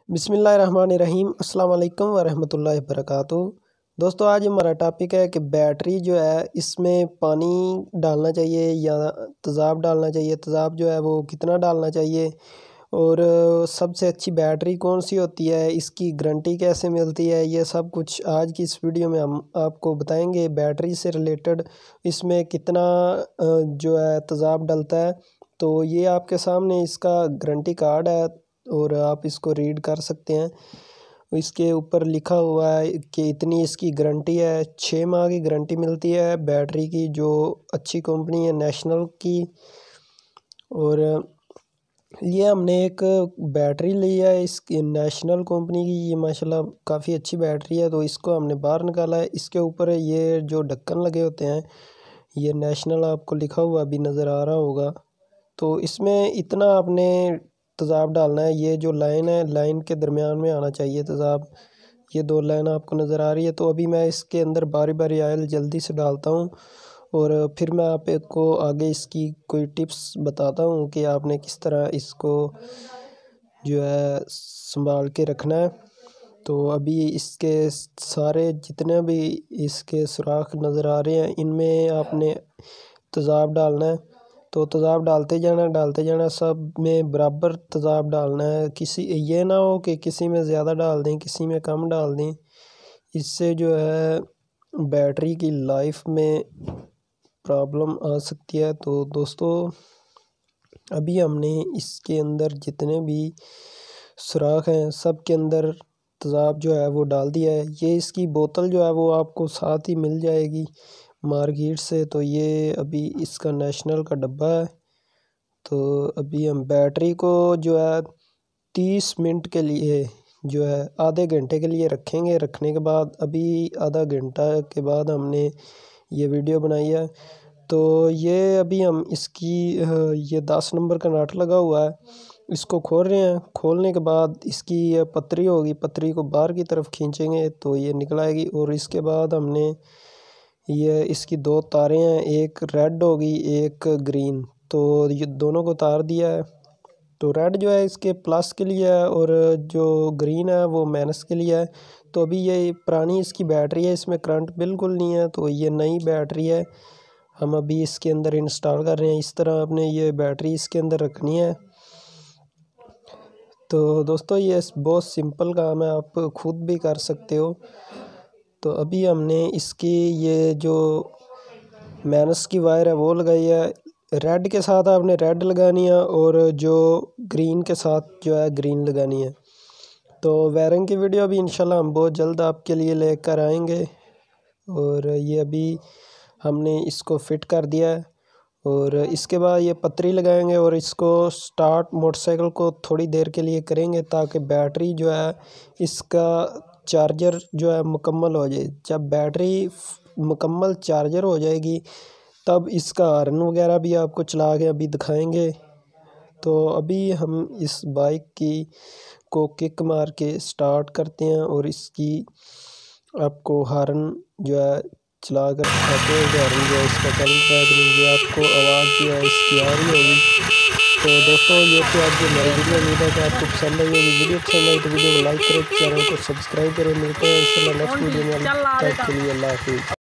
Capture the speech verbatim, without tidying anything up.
बिस्मिल्लाहिर्रहमानिर्रहीम अस्सलाम वालेकुम वरहमतुल्लाहि वबरकातुहू। दोस्तों आज हमारा टॉपिक है कि बैटरी जो है इसमें पानी डालना चाहिए या तेज़ाब डालना चाहिए। तेज़ाब जो है वो कितना डालना चाहिए और सबसे अच्छी बैटरी कौन सी होती है, इसकी गारंटी कैसे मिलती है, ये सब कुछ आज की इस वीडियो में हम आपको बताएंगे। बैटरी से रिलेटेड इसमें कितना जो है तेज़ाब डलता है, तो ये आपके सामने इसका गारंटी कार्ड है और आप इसको रीड कर सकते हैं। इसके ऊपर लिखा हुआ है कि इतनी इसकी गारंटी है, छः माह की गारंटी मिलती है बैटरी की, जो अच्छी कंपनी है नेशनल की। और ये हमने एक बैटरी ली है इसकी नेशनल कंपनी की, ये माशाल्लाह काफ़ी अच्छी बैटरी है, तो इसको हमने बाहर निकाला है। इसके ऊपर ये जो ढक्कन लगे होते हैं, ये नेशनल आपको लिखा हुआ भी नज़र आ रहा होगा। तो इसमें इतना आपने तेज़ाब डालना है, ये जो लाइन है लाइन के दरमियान में आना चाहिए तेज़ाब। ये दो लाइन आपको नज़र आ रही है। तो अभी मैं इसके अंदर बारी बारी ऑयल जल्दी से डालता हूँ और फिर मैं आपको आगे इसकी कोई टिप्स बताता हूँ कि आपने किस तरह इसको जो है संभाल के रखना है। तो अभी इसके सारे जितने भी इसके सुराख नज़र आ रहे हैं, इनमें आपने तेज़ाब डालना है। तो तेज़ाब डालते जाना डालते जाना सब में बराबर तेज़ाब डालना है। किसी ये ना हो कि किसी में ज़्यादा डाल दें किसी में कम डाल दें, इससे जो है बैटरी की लाइफ में प्रॉब्लम आ सकती है। तो दोस्तों अभी हमने इसके अंदर जितने भी सुराख हैं सब के अंदर तेज़ाब जो है वो डाल दिया है। ये इसकी बोतल जो है वो आपको साथ ही मिल जाएगी मार्केट से। तो ये अभी इसका नेशनल का डब्बा है। तो अभी हम बैटरी को जो है तीस मिनट के लिए जो है आधे घंटे के लिए रखेंगे। रखने के बाद अभी आधा घंटा के बाद हमने ये वीडियो बनाई है। तो ये अभी हम इसकी ये दस नंबर का नट लगा हुआ है, इसको खोल रहे हैं। खोलने के बाद इसकी ये पतरी होगी, पतरी को बाहर की तरफ खींचेंगे तो ये निकल आएगी। और इसके बाद हमने ये इसकी दो तारें हैं, एक रेड होगी एक ग्रीन, तो ये दोनों को तार दिया है। तो रेड जो है इसके प्लस के लिए है और जो ग्रीन है वो माइनस के लिए है। तो अभी ये पुरानी इसकी बैटरी है, इसमें करंट बिल्कुल नहीं है, तो ये नई बैटरी है हम अभी इसके अंदर इंस्टॉल कर रहे हैं। इस तरह आपने ये बैटरी इसके अंदर रखनी है। तो दोस्तों ये बहुत सिंपल काम है, आप खुद भी कर सकते हो। तो अभी हमने इसकी ये जो माइनस की वायर है वो लगाई है। रेड के साथ आपने रेड लगानी है और जो ग्रीन के साथ जो है ग्रीन लगानी है। तो वायरिंग की वीडियो भी इंशाल्लाह हम बहुत जल्द आपके लिए लेकर आएंगे। और ये अभी हमने इसको फिट कर दिया है और इसके बाद ये पतरी लगाएंगे और इसको स्टार्ट मोटरसाइकिल को थोड़ी देर के लिए करेंगे ताकि बैटरी जो है इसका चार्जर जो है मुकम्मल हो जाए। जब बैटरी मुकम्मल चार्जर हो जाएगी तब इसका हॉर्न वगैरह भी आपको चला के अभी दिखाएंगे। तो अभी हम इस बाइक की को किक मार के स्टार्ट करते हैं और इसकी आपको हॉर्न जो है चला कर दिखाते हैं। हॉर्न जो है इसका चल रहा है कि मुझे आपको आवाज़ जो है इसकी आ रही होगी। तो दोस्तों ये तो आज जो मेरी वीडियो उम्मीद है कि आपको पसंद आई होगी। वीडियो पसंद आई तो वीडियो को लाइक करें, चैनल को सब्सक्राइब करें। मिलते हैं इंशाल्लाह नेक्स्ट वीडियो में, तब तक के लिए अल्लाह हाफिज़।